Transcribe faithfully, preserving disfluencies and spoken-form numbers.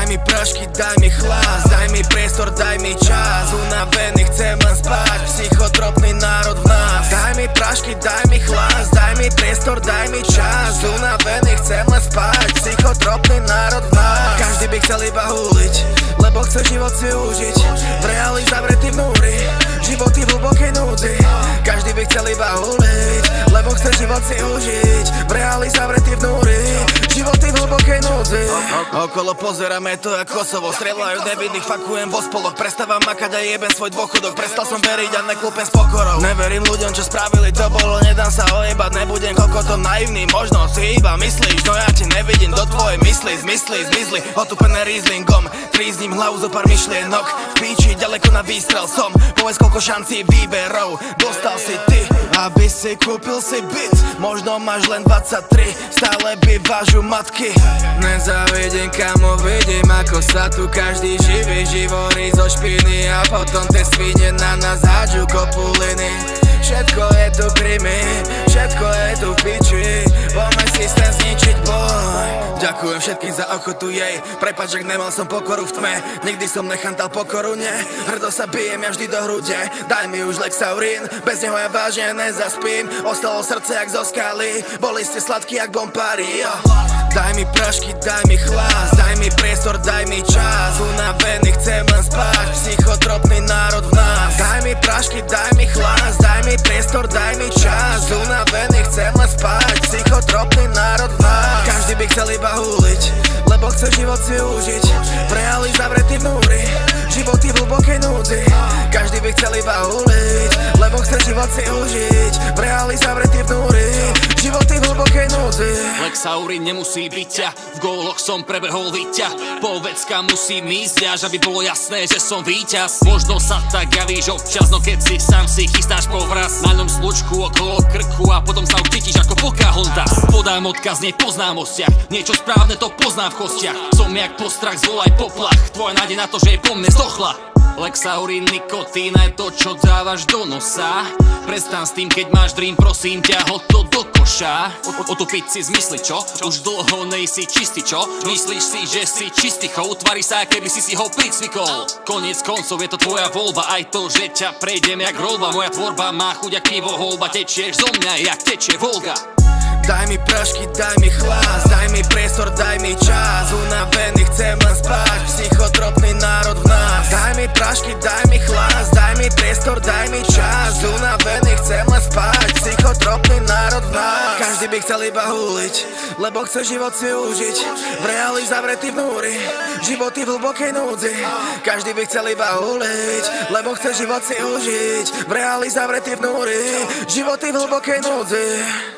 Daj mi prášky, daj mi chlás, daj mi priestor, daj mi čas. Unavený, chcem len spať, psychotropný národ v nás. Daj mi prášky, daj mi chlás, daj mi priestor, daj mi čas. Unavený, chcem len spať, psychotropný národ v nás. Každý by chcel iba húliť, lebo chce život si užiť. V reáli zavretý vnúri, životy v hlbokej núdzi. Každý by chcel iba húliť, lebo chce život si užiť. V reáli zavretý vnúri, životy v hlbokej núdzi. Okolo pozeráme to jak Kosovo, strieľajú nevinných, fakujem vo spoloch. Prestávam makať a jebem svoj dôchodok. Prestal som veriť a neklúpem s pokorou. Neverím ľuďom, čo spravili, to bolo, nedám sa ojebať. Nebudem kokotom naivný, možno si iba myslíš, no ja ti nevidím do tvojej mysli. Zmysli, zmizli, otupené Rieslingom. Trízním hlavu zo pár myšlienok. V píči, ďaleko na výstrel som. Povedz koľko šancí výberov dostal si ty, aby si kúpil si byt. Možno máš len dvadsaťtri, stále bývaš u matky. Nezávidím, kamo, vidím, ako sa tu každý živí. Živorí zo špiny a potom tie svine na nás hádžu kopuliny. Všetko je tu krimi, všetko je tu v piči. Poďme systém zničiť, boj. Ďakujem všetkým za ochotu jej. Prepáč, ak nemal som pokoru v tme. Nikdy som nechantal pokoru, nie. Hrdo sa bijem ja vždy do hrude. Daj mi už Lexaurin, bez neho ja vážne nezaspím. Ostalo srdce jak zo skaly, boli ste sladkí jak bombári. Daj mi prášky, daj mi chlás, daj mi priestor, daj mi čas. Unavený, chcem len spať, psychotropný národ v nás. Daj mi prášky, daj mi chlás, daj mi priestor, daj mi čas. Unavený, chcem len spať, psychotropný národ v nás. Každý by chcel iba húliť, lebo chce život si užiť. V reáli zavretý vnúri, životy v hlbokej núdzi. Každý by chcel iba húliť, lebo chce život si užiť. V reáli zavretý vnúri, životy v hlbokej núdzi. Lexaurin nemusí byť ťa, v góloch som prebehol víťa. Povedzka musím ísť až, aby bolo jasné, že som víťaz. Možno sa tak javíš občas, no keď si sám si chystáš povraz. Na ňom slučku okolo krku a potom sa už cítiš ako Pocahontas. Podám odkaz, nie po známostiach, niečo správne to poznám v kostiach. Som jak postrach, zvolaj poplach, tvoja nádej na to, že je po mne zdochla. Lexaurin, nikotína je to, čo dávaš do nosa. Prestan s tým, keď máš dream, prosím ťa, hoď to do koša. Otupiť si zmysli, čo? Už dlho nejsi čistý, čo? Myslíš si, že si čistý chov? Tvári sa, keby si si ho pricvikol. Koniec koncov je to tvoja voľba, aj to, že ťa prejdem jak rolba. Moja tvorba má chuť jak pivo holba, tečieš zo mňa, jak tečie Volga. Daj mi prášky, daj mi chlás, daj mi priestor, daj mi čas. Unavený, chcem len spať, psychotropný národ v nás. Daj mi prášky, daj mi chlás, daj mi priestor, daj mi čas. Unavený, chcem len spať, psychotropný národ v nás. Každý by chcel iba húliť, lebo chce život si užiť. V reáli zavretý vnúri, životy v hlbokej núdzi. Každý by chcel iba húliť, lebo chce život si užiť. V reáli zavretý vnúri, životy v hlbokej núdzi.